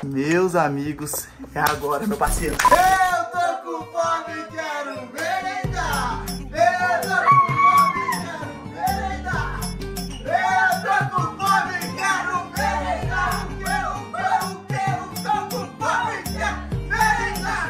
Meus amigos, é agora, meu parceiro. Eu tô com fome, quero merendar. Eu tô com fome, quero merendar. Eu tô com fome, quero merendar. Eu tô com fome, quero merendar.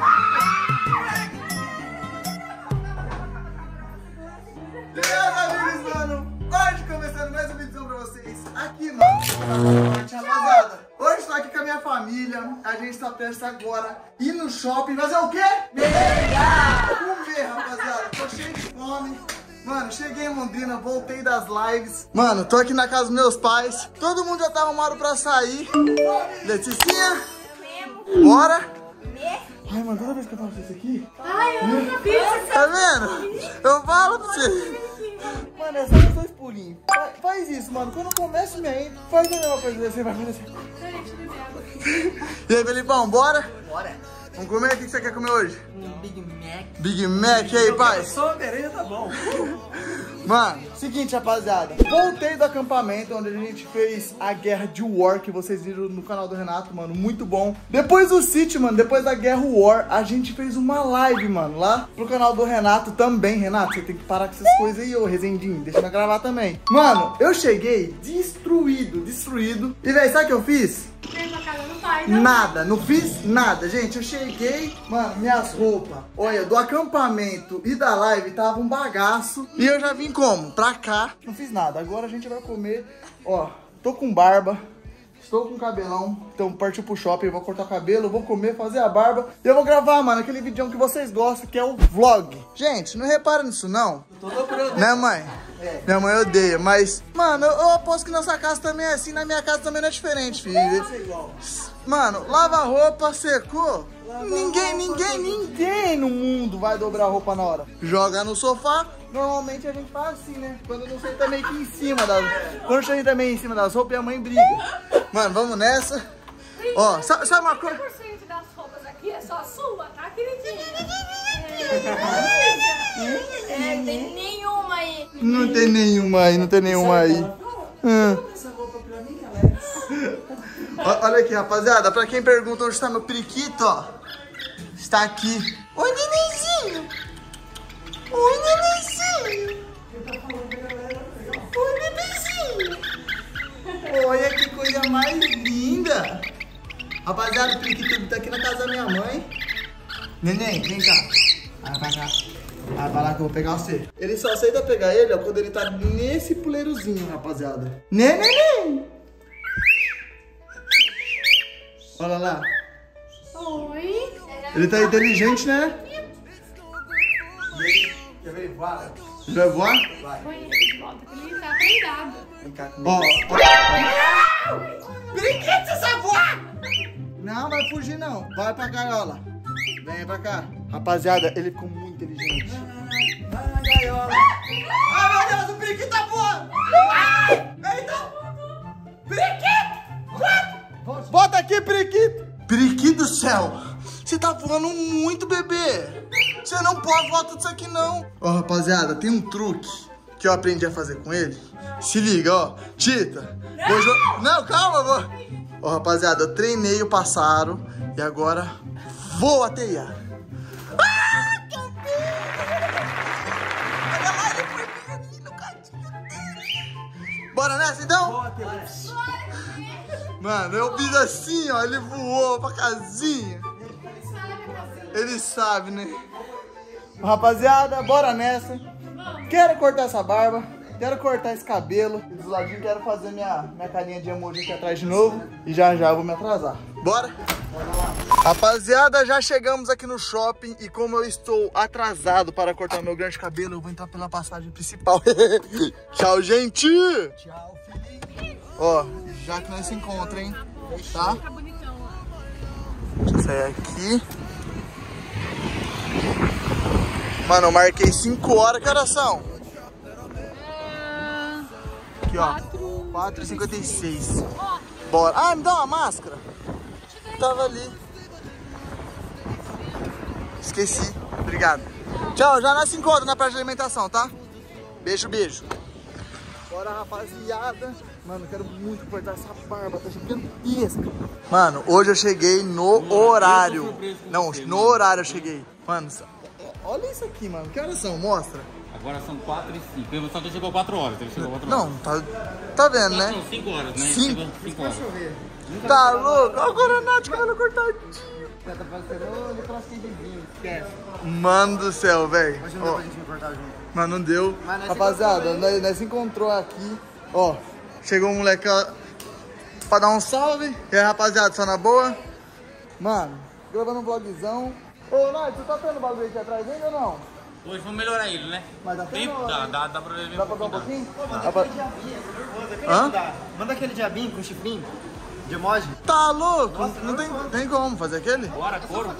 Meus amigos, mano, hoje começando mais um vídeo pra vocês. Aqui, mano, rapaziada. Hoje estou aqui com a minha família, a gente está prestes agora ir no shopping fazer o quê? Merendar! Comer, rapaziada, tô cheio de fome. Mano, cheguei em Londrina, voltei das lives. Mano, tô aqui na casa dos meus pais. Todo mundo já tá arrumado pra sair. Leticinha, bora? Ai, mano, toda vez que eu faço isso aqui... Ai, eu nunca fiz isso. Tá vendo? Eu falo pra você. Mano, é só os 2 pulinhos. Faz isso, mano. Quando eu começo minha intro, faz a mesma coisa. Você vai fazer assim. E aí, Felipão, bora? Bora. Vamos comer? O que você quer comer hoje? Big Mac. Big Mac, e aí, pai? Só merenda tá bom. Mano, seguinte, rapaziada. Voltei do acampamento onde a gente fez a guerra de War, que vocês viram no canal do Renato, mano. Muito bom. Depois do sítio, mano, depois da guerra War, a gente fez uma live, mano, lá pro canal do Renato também. Renato, você tem que parar com essas coisas aí, ô Rezendinho. Deixa eu gravar também. Mano, eu cheguei destruído. E, velho, sabe o que eu fiz? Nada, não fiz nada, gente. Eu cheguei, mano, minhas roupas, olha, do acampamento e da live tava um bagaço. E eu já vim como? Pra cá, não fiz nada. Agora a gente vai comer, ó, tô com barba, estou com cabelão. Então partiu pro shopping, vou cortar o cabelo, vou comer, fazer a barba. E eu vou gravar, mano, aquele vídeo que vocês gostam, que é o vlog. Gente, não repara nisso não. Tô loucura, né, mãe? É. Minha mãe odeia, mas... Mano, eu aposto que nossa casa também é assim, na minha casa também não é diferente, filho. É igual. Mano, lava a roupa, secou. Ninguém no mundo vai dobrar a roupa na hora. Joga no sofá. Normalmente a gente faz assim, né? Quando não sei também aqui em cima das... Quando a gente também em cima das roupas, a mãe briga. Mano, vamos nessa. Ó, sabe uma coisa? 100% das roupas aqui é só sua, tá, queridinha? Tem nenhuma aí. Não tem nenhuma aí. Essa roupa pra mim, Alex. Olha aqui, rapaziada. Pra quem pergunta onde está meu periquito, ó. Está aqui. Oi, nenenzinho. Oi, nenenzinho. Oi, bebezinho. Olha que coisa mais linda. Rapaziada, o periquito tá aqui na casa da minha mãe. Neném, vem cá. Vai pra cá. Vai pra lá que eu vou pegar você. Ele só aceita pegar ele, ó, quando ele tá nesse puleirozinho, rapaziada. Neném! Olha lá. Oi. Ele tá inteligente, né? Quer ver ele voar? Ele vai voar? Vai. Põe ele de volta, que ele tá prendado. Vem cá comigo. Ó. Brinquedo, você sabe voar? Não, vai fugir não. Vai pra gaiola. Vem pra cá. Rapaziada, ele ficou muito inteligente. Vai na gaiola. Ai, meu Deus, o periquito tá voando. Ai, então. Periquito. Bota aqui, periquito. Periquito do céu. Você tá voando muito, bebê. Você não pode voar tudo isso aqui, não. Ó, rapaziada, tem um truque que eu aprendi a fazer com ele. Se liga, ó. Tita. Não, calma, vou. Ó, rapaziada, eu treinei o pássaro e agora vou atear. Ah, que olha lá, ele foi bem ali no cantinho dele. Bora nessa, então? Bora. Mano, eu fiz assim, ó, ele voou pra casinha. Ele sabe, né? Rapaziada, bora nessa. Quero cortar essa barba, quero cortar esse cabelo. E do ladinho quero fazer minha carinha de emoji aqui atrás de novo. E já eu vou me atrasar. Bora? Rapaziada, já chegamos aqui no shopping. E como eu estou atrasado para cortar meu grande cabelo, eu vou entrar pela passagem principal. Tchau, gente! Tchau, Felipe. Ó, já que nós se encontramos, hein? Tá? Fica bonitão, ó. Deixa eu sair aqui. Mano, eu marquei 5 horas. Que horas são? Aqui, ó. 4h56. Bora. Ah, me dá uma máscara. Tava ali. Esqueci. Obrigado. Tchau, já nós se encontramos na praia de alimentação, tá? Beijo, beijo. Bora, rapaziada. Mano, eu quero muito cortar essa barba tá gigantesca. Mano, hoje eu cheguei no horário. Não, no horário eu cheguei. Mano, olha isso aqui, mano. Que horas são? Mostra. Agora são 4h05. Ele só chegou 4 horas. Ele chegou 4 horas. Não, tá vendo, né? Não, 5 horas, né? 5 horas. Tá louco? Olha o Coronado de cabelo cortadinho. Tá parecendo o Nicolas Cagezinho, esquece. Mano do céu, velho. Hoje não deu pra gente me cortar junto. Mas não deu. Mas nós rapaziada, nós se encontrou aqui. Ó, chegou um moleque pra dar um salve. E aí, rapaziada, só na boa? Mano, gravando um vlogzão. Ô, Nath, você tá tendo bagulho aqui atrás ainda ou não? Hoje vamos melhorar ele, né? Mas dá tempo? Dá pra ver. Dá pra dar um pouquinho? Manda aquele diabinho, eu tô nervoso. Eu queria mudar. Manda aquele diabinho com chifrinho de emoji. Tá louco? Não tem como fazer aquele? Bora, couro.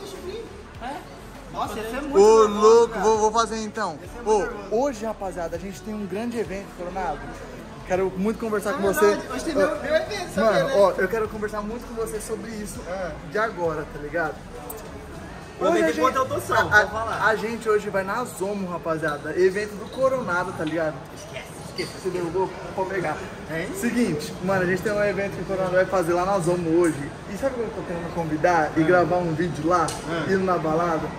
Nossa, esse é muito Ô, nervoso, louco, cara. vou fazer então. Esse é Ô, muito nervoso. hoje, rapaziada, a gente tem um grande evento, Coronado. Quero muito conversar com Não, você. não, hoje tem meu evento, sabe, Mano, né? ó, eu quero conversar muito com você sobre isso de agora, tá ligado? Aproveita Hoje enquanto eu tô salvo, vou falar. a gente hoje vai na Zomo, rapaziada. Evento do Coronado, tá ligado? Esquece, você derrubou, pode pegar. Hein? Seguinte, mano, a gente tem um evento que o Coronado vai fazer lá na Zomo hoje. E sabe o que eu tô querendo convidar e gravar um vídeo lá, indo na balada?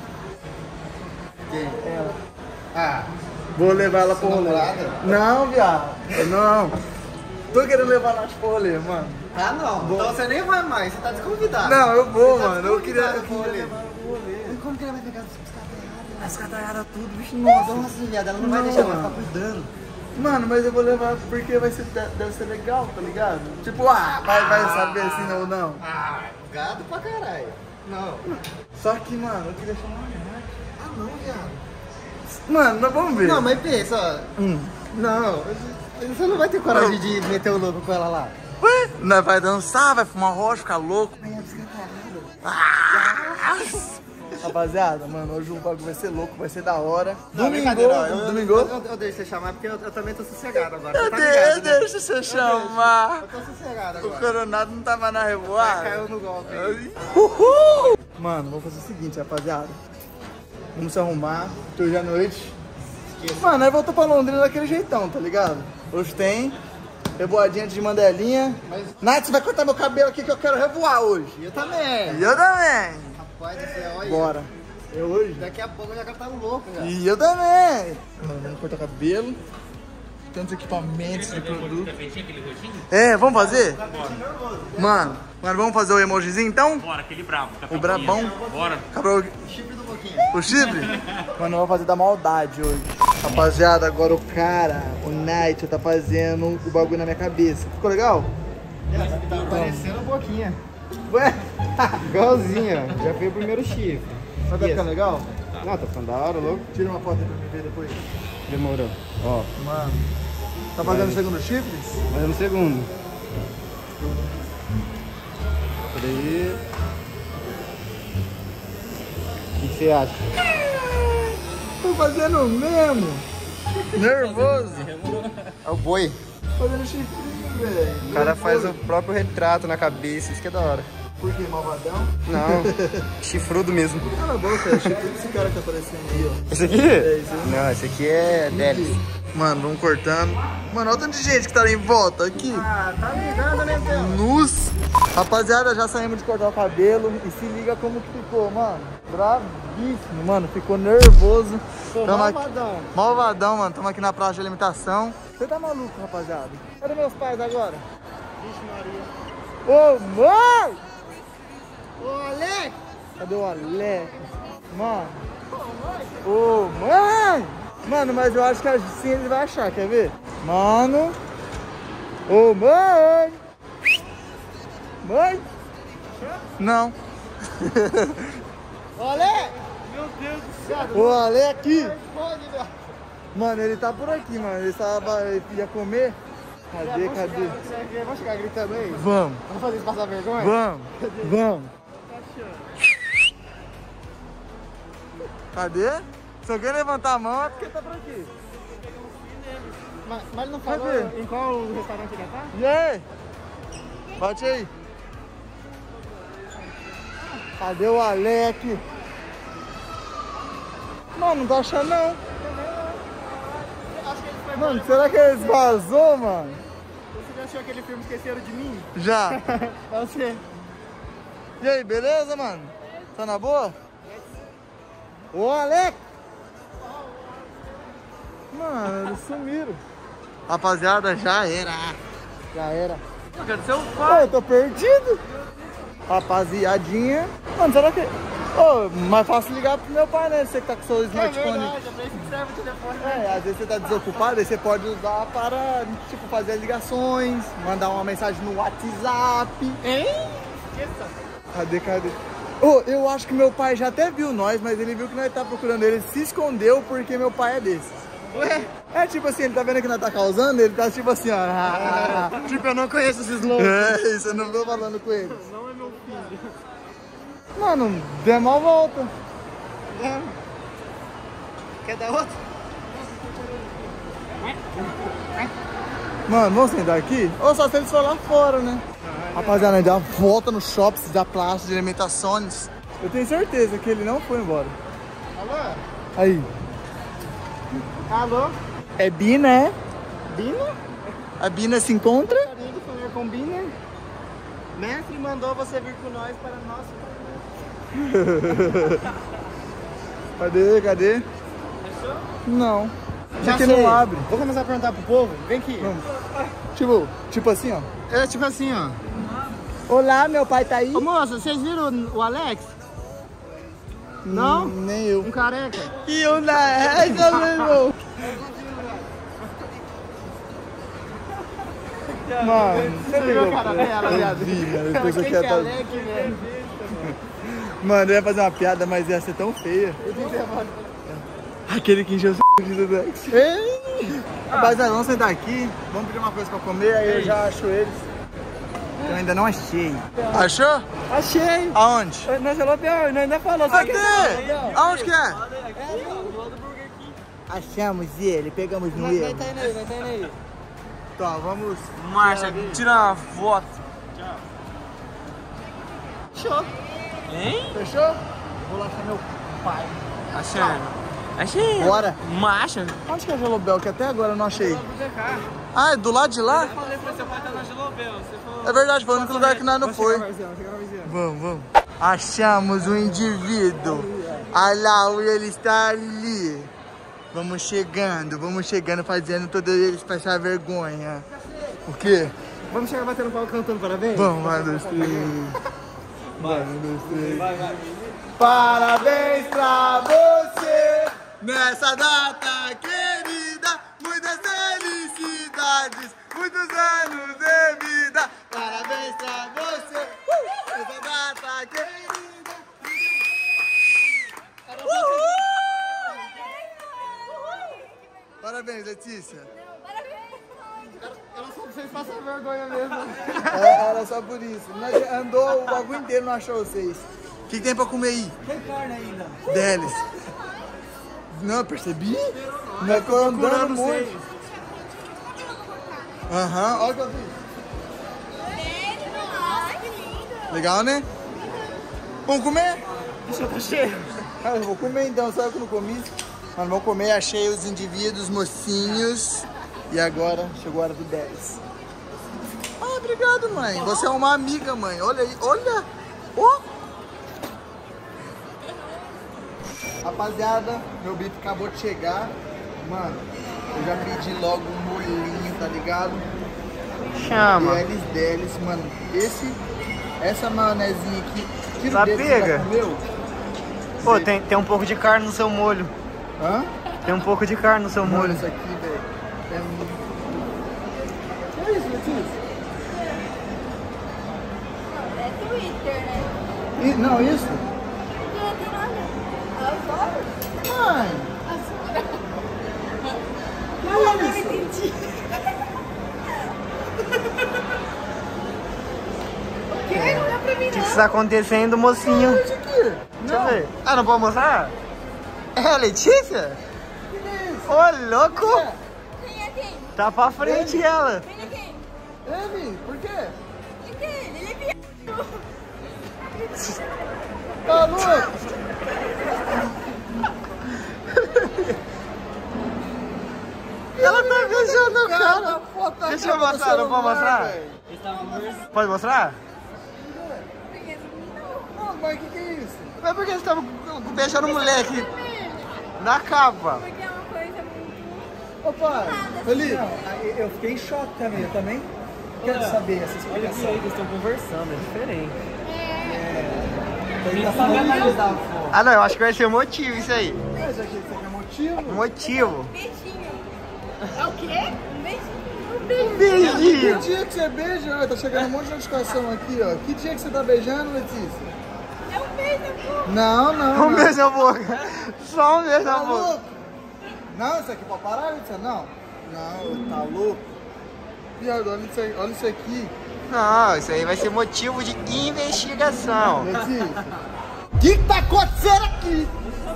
Quem? Ela. Ah, Vou levar ela pro rolê. namorada? Não, viado. Não. Tô querendo levar ela pro rolê, mano. ah não. Então você nem vai mais, você tá desconvidado. Não, eu vou, Você tá mano. Eu queria desconvidado pro rolê. levar ela pro rolê. E como que ela vai pegar as As tudo, bicho, Nossa, nossa. nossa, viado, ela não vai Não, deixar, ela vai mano. ficar cuidando. Mano, mas eu vou levar porque deve ser legal, tá ligado? Tipo, vai saber se não ou não. Ah, gado pra caralho. Não. Só que, mano, eu queria chamar a Nath. Ah não, viado. Mano, nós vamos ver. Não, mas pensa, ó. Não, você não vai ter coragem de meter o louco com ela lá. Ué, nós vai dançar, vai fumar rocha, ficar louco. Rapaziada, mano, hoje o bagulho vai ser louco, vai ser da hora. Domingo. Eu deixo você chamar porque eu também tô sossegado agora. Eu Você tá ligado, né? deixa você chamar. Eu tô sossegado O agora. Coronado não tá mais na revoada. Caiu no golpe. Uhul! Mano, vamos fazer o seguinte, rapaziada. Vamos se arrumar, que hoje à noite. Mano, aí voltou pra Londrina daquele jeitão, tá ligado? Hoje tem reboadinha de mandelinha. Nath, você vai cortar meu cabelo aqui que eu quero revoar hoje. E eu também. E eu também. Rapaz do céu, olha. Bora. Eu hoje? Daqui a pouco eu já quero estar louco, já. E eu também. Mano, vamos cortar cabelo. Tantos equipamentos de produto. Aquele roxinho? É, vamos fazer? Mano, vamos fazer o emojizinho então? Bora, aquele bravo. O brabão. Bora. Cabelo... Chifre do Boquinha. O chifre? Mano, eu vou fazer da maldade hoje. Rapaziada, agora o cara, o Night, tá fazendo o bagulho na minha cabeça. Ficou legal? Tá parecendo Boquinha. Ué? Igualzinho, ó. Já foi o primeiro chifre. Mas tá ficando legal? Não, tá ficando da hora, louco. Tira uma foto aí pra mim ver depois. Demorou. Ó, Mano, tá fazendo o segundo chifre? fazendo o segundo. Peraí. O que você acha? Tô fazendo o mesmo. Nervoso. É o boi. Fazendo chifrinho, velho. O cara faz o próprio retrato na cabeça, isso que é da hora. Por que, malvadão? Não, chifrudo mesmo. Cala a boca, é chifre desse cara que tá aparecendo aí, ó. Esse aqui? esse aí. Não, esse aqui é Delis. Mano, vamos cortando. Mano, olha o tanto de gente que tá em volta aqui. Ah, tá ligado, né, Zé? Nus. Rapaziada, já saímos de cortar o cabelo e se liga como que ficou, mano. Bravíssimo, mano. Ficou nervoso. Pô, Tamo aqui- malvadão. Malvadão, mano. Tamo aqui na praça de alimentação. Você tá maluco, rapaziada? Cadê meus pais agora? Vixe, Maria. Ô, mãe! Ô, Alex! Cadê o Alex? Mano. Ô, mãe! Mano, mas eu acho que assim ele vai achar, quer ver? Mano. Ô, mãe! Mãe? Não. Ô, Alex! Meu Deus do céu! O Alex aqui. Responde, meu. Mano, ele tá por aqui, mano. Ele ia comer. Cadê? Vamos chegar gritando aí? Vamos, Vamos fazer isso passar vergonha? vamos. Cadê? Se alguém levantar a mão é porque tá por aqui. Mas ele não falou Cadê? em qual restaurante ele tá? E aí? Bate aí. Cadê o Alec? Mano, não tá achando não. Acho que ele foi Mano, será que ele vazou, mano? Se tivesse assistiu aquele filme Esqueceram de Mim? Já. É você. E aí, beleza, mano? Tá na boa? Ô, Alex! Mano, eles sumiram. Rapaziada, já era. Já era. Cadê seu Pô, eu tô perdido. Rapaziadinha. Mano, será que... Ô, mais fácil ligar pro meu pai, né? Você que tá com seu smartphone. É pra isso que serve o telefone. É, às vezes você tá desocupado, aí você pode usar para, tipo, fazer as ligações, mandar uma mensagem no WhatsApp. Hein? Esqueça. Cadê? Ô, eu acho que meu pai já até viu nós, mas ele viu que nós tá procurando ele, se escondeu porque meu pai é desse. Ué? É tipo assim, ele tá vendo que nós tá causando, ele tá tipo assim, ó. Tipo, eu não conheço esses loucos. É, isso eu não tô falando com eles. Não é meu filho. Mano, dê mal volta. É. Quer dar outro? Mano, vamos sentar aqui? Ou só se eles for lá fora, né? Rapaziada, nós dá uma volta no shopping, da praça de alimentações. Eu tenho certeza que ele não foi embora. Alô? Aí. Alô? É Bina, é? Bina? A Bina se encontra? Gostaria de falar com Bina? Mestre mandou você vir com nós para nosso... Cadê? Achou? Não. Já Aqui sei. não abre. Vou começar a perguntar pro povo. Vem aqui. Vamos. Tipo assim, ó. É tipo assim, ó. Olá, meu pai tá aí? Ô moça, vocês viram o Alex? Não? Nem eu. Um careca? E o da essa, meu irmão? Mano, Você viu a cara dela, viado? Eu vi, mano. Ela Depois eu quem quero que é tá- Alex, velho? Mano, eu ia fazer uma piada, mas ia ser tão feia. Aquele que encheu o c... do Dex. Ei! Rapaziada, vamos sentar aqui. Vamos pedir uma coisa pra comer, aí eu já acho eles. Eu ainda não achei. Achou? Achei! Aonde? Nós falou pior, nós ainda falou. Cadê? Aonde que é? Achamos ele, pegamos no erro. Vai tá indo aí. Tá, vamos. Marcha, tira uma foto. Show. Hein? Fechou? Vou lá achar meu pai. Achei. Bora. Marcha. Onde que é a Gelobel? Que até agora eu não achei. Ah, é do lado de lá? Eu falei pra seu pai tá na Gelobel. É verdade, foi o único lugar que nós não foi. Vamos. Achamos um indivíduo. Olha lá, ele está ali. Vamos chegando fazendo todos eles passar vergonha. O quê? Vamos chegar batendo pau cantando parabéns? Vamos, 1, 2, 3. 1, 2, 3. Parabéns pra você nessa data querida. Muitas felicidades, muitos anos de vida. Parabéns pra você nessa data querida. Parabéns, Letícia. Era só pra vocês passarem vergonha mesmo. Era só por isso. Nós andou o bagulho inteiro, não achou vocês. O que tem pra comer aí? Tem carne ainda. Deles. Não, percebi? Nós ficamos andando muito. Aham, olha o que eu fiz. Nossa, que lindo. Legal, né? Vamos comer? Deixa eu tá cheio. Ah, eu vou comer então, sabe que eu não comi? Mano, vamos comer, achei os indivíduos, mocinhos. E agora chegou a hora do 10. Ah, obrigado, mãe. Você é uma amiga, mãe. Olha aí, olha. Oh. Rapaziada, meu bife acabou de chegar. Mano, eu já pedi logo um molhinho, tá ligado? Chama. Deles, mano. Essa maionezinha aqui. Tira Tá o dedo, pega? você já comeu? Pô, tem um pouco de carne no seu molho. Hã? Tem um pouco de carne no seu Mano, molho. isso aqui, velho. É muito... Que é isso, Letícia? É Twitter, né? Não, isso? Não tem nada. É o foto? Mãe. Não entendi. O quê? Não dá pra mim, O que está acontecendo, mocinho? Isso aqui. Deixa eu ver. Ah, não pode mostrar? É a Letícia? Ô, louco! Quem é quem? Tá pra frente ela. Quem é quem? Ele, por quê? Quem é ele? Ele é viado. Tá louco? Ela tá beijando cara. Deixa eu mostrar, não pode mostrar? Eles estavam conversando. Pode mostrar? Não, Mas o que é isso? Mas por que você tava beijando o moleque na capa? porque é uma coisa muito... Ô pai, Felipe. Eu fiquei em choque também, eu também quero saber essa explicação. Eles estão conversando, é diferente. Ele tá sabendo analisar o fogo. Ah não, eu acho que vai ser motivo isso aí. Mas aqui, isso aqui é motivo? Motivo. Beijinho. É o quê? Um beijinho. Um Um beijinho. beijinho. Que dia que você beija? Tá chegando um monte de notificação aqui, ó. Que dia que você tá beijando, Letícia? É um beijo, pô. Não, não. Um beijo na boca. Só um beijo na Tá boca. louco? Não, isso aqui pra parar, Letícia? Não. Não, tá louco? Viado, olha isso aqui. Não, isso aí vai ser motivo de investigação. Letícia. O que tá acontecendo aqui?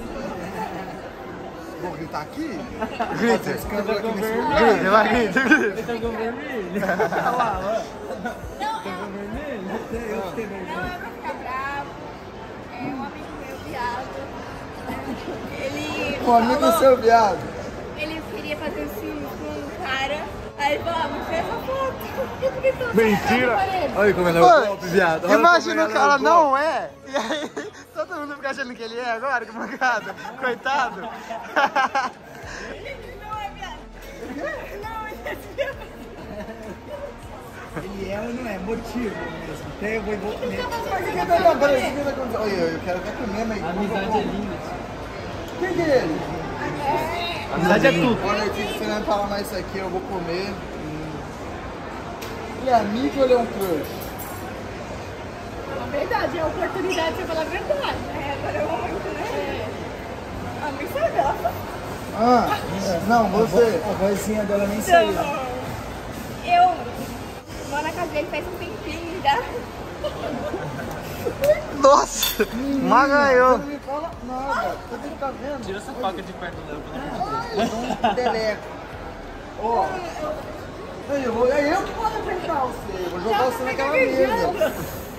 Vou gritar aqui? Grita. Escândalo aqui nesse lugar. Grita, vai, grita, grita. Ele tá com vermelho. Olha lá, ó. Não, Vermelho? Eu fiquei vermelho. não é pra ficar bravo. É um amigo meu, viado. Ele Um amigo falou- seu, viado. Ele queria fazer um filme com um cara. Aí ele falou, ah, me fez essa foto. Eu fiquei toda Mentira. pra ele. Olha como ele é Ô, o golpe, viado. Olha imagina como o ele é cara golpe. não é. E aí todo mundo fica achando que ele é agora, que mancada. Coitado. Não é viado. Não, ele é viado. Ele é ou não é? Motivo mesmo. Até eu vou... Não, Peraí, olha, eu quero ficar comendo aí. Amizade é linda. Quem que é ele? Amizade é tudo. Olha aqui, se você não falar mais isso aqui, eu vou comer. Ele é amigo ou ele é um crush? Na verdade, é a oportunidade de você falar a verdade. Agora eu vou muito, né? A mãe sabe, ela fala. Ah, não, você. A vozinha dela nem Então, eu moro na casa dele faz um tempinho já. Nossa, mas ganhou. Você não me fala nada. Você tem que ficar vendo. Tira essa faca de perto dela pra não perder. Um deleco. Ó. Aí eu que vou apresentar você. Eu vou jogar você naquela mesa.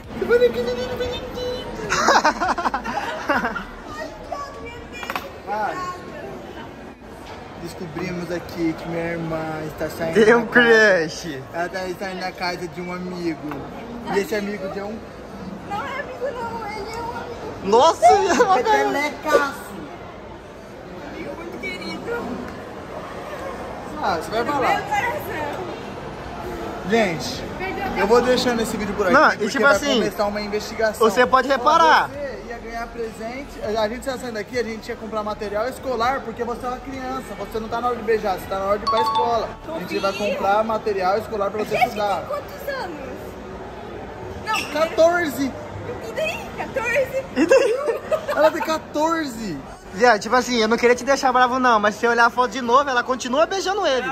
Vai. Descobrimos aqui que minha irmã está saindo. Tem um da casa. crush. Ela está saindo da casa de um amigo. E esse amigo de um Não é amigo não, ele é um amigo Nossa, petelecaço. muito querido. Ah, você vai Meu falar. coração. Gente, Perdeu até eu vou deixando esse vídeo por aqui. Não, e porque tipo vai assim, começar uma investigação. você pode reparar. Você ia ganhar presente. A gente ia saindo daqui, a gente ia comprar material escolar, porque você é uma criança. Você não tá na hora de beijar, você tá na hora de ir pra escola. A gente vai comprar material escolar pra você Você tem estudar. quantos anos? Não, 14! e daí? 14? E daí? Ela tem 14! Viado, tipo assim, eu não queria te deixar bravo não, mas se você olhar a foto de novo, ela continua beijando ele.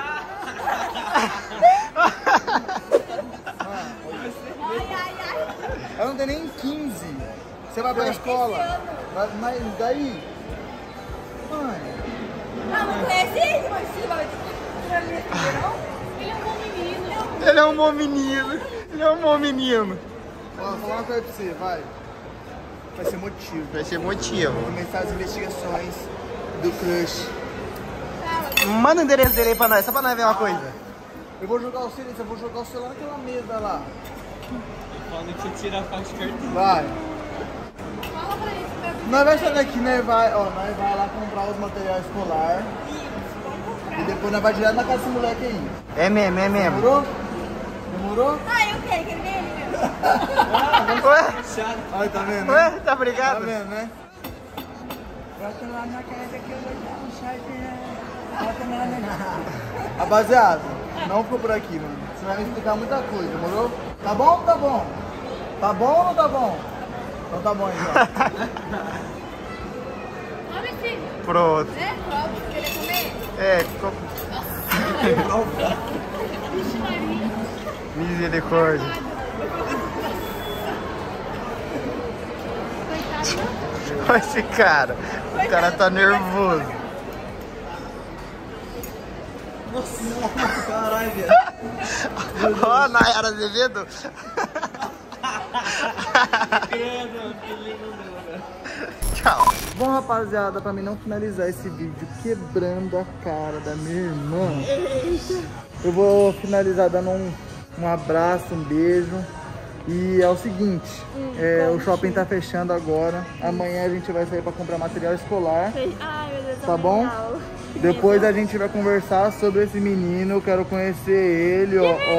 Ai. Ela não tem nem 15. Você vai pra escola. Mas daí? Mãe. Ah, não conhece ele, mas você vai ter não? Ele é um bom menino. Ele é um bom menino. Ele é um bom menino. Ó, vou falar uma coisa pra você, vai. Vai ser motivo. Vai ser motivo. Vou começar as investigações do crush. Manda o endereço dele aí pra nós, só pra nós ver uma coisa. Eu vou jogar o celular, eu vou jogar o celular naquela mesa lá. Falando que você tira a faca de cartão. Vai. Fala pra ele que vai Nós vai sair daqui, nós vai lá comprar os materiais escolares. E depois nós vai direto na casa desse moleque aí. É mesmo, é mesmo. Demorou? Demorou? Ah, eu quero que ele venha ali mesmo. Ué? Aí, tá vendo? né? Ué? Tá Tá obrigado? vendo, né? Bota lá na casa que eu vou dar um shot. Bota lá. Rapaziada, não ficou por aqui, mano. Você vai me explicar muita coisa, demorou? Tá bom ou tá bom? Tá bom ou não tá bom? Então tá bom, então. Come, filho. Pronto. Né? Come, querer comer? É, Vixe, Maria. misericórdia. Olha esse cara. O cara tá nervoso. Caralho, velho. Ó, a Nayara Azevedo. Credo, que lindo, velho. Tchau. Bom, rapaziada, pra mim não finalizar esse vídeo quebrando a cara da minha irmã, eu vou finalizar dando um abraço, um beijo. E é o seguinte, o shopping tá fechando agora. Amanhã a gente vai sair pra comprar material escolar. Ai, meu Deus, tá bom? legal. Depois a gente vai conversar sobre esse menino. Eu quero conhecer ele,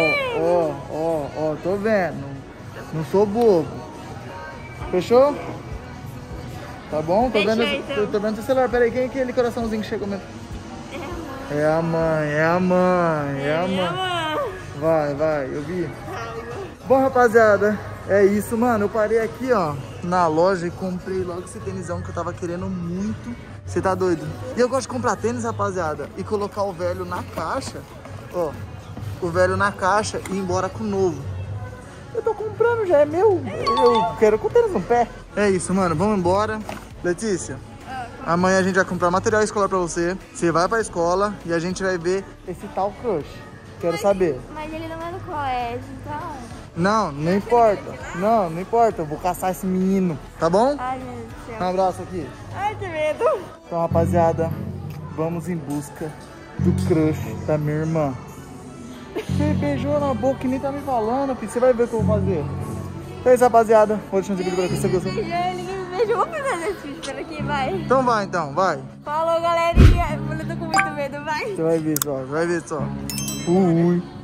ó, tô vendo. Não sou bobo. Fechou? Tá bom? Tô vendo seu celular. Pera aí, quem é aquele coraçãozinho que chegou mesmo? É a mãe. Vai, eu vi. Bom, rapaziada, é isso, mano. Eu parei aqui, ó, na loja e comprei logo esse tênisão que eu tava querendo muito. Você tá doido? E eu gosto de comprar tênis, rapaziada, e colocar o velho na caixa, ó, o velho na caixa e ir embora com o novo. Eu tô comprando, já é meu. Eu quero com o tênis no pé. É isso, mano, vamos embora. Letícia, amanhã a gente vai comprar material escolar pra você. Você vai pra escola e a gente vai ver esse tal crush. Quero saber. Mas ele não é do colégio, então... Não importa. Não importa. Eu vou caçar esse menino, tá bom? Ai, meu Deus do Um céu. abraço aqui. Ai, que medo. Então, rapaziada, vamos em busca do crush da minha irmã. Você beijou na boca e nem tá me falando, filho. Você vai ver o que eu vou fazer. Então é isso, rapaziada. Vou deixar esse vídeo pra você gostou. Ninguém me beijou. Vou fazer esse vídeo. Espera aqui, vai. Então vai. Falou, galerinha. Eu tô com muito medo, vai. Você vai ver só, Ui.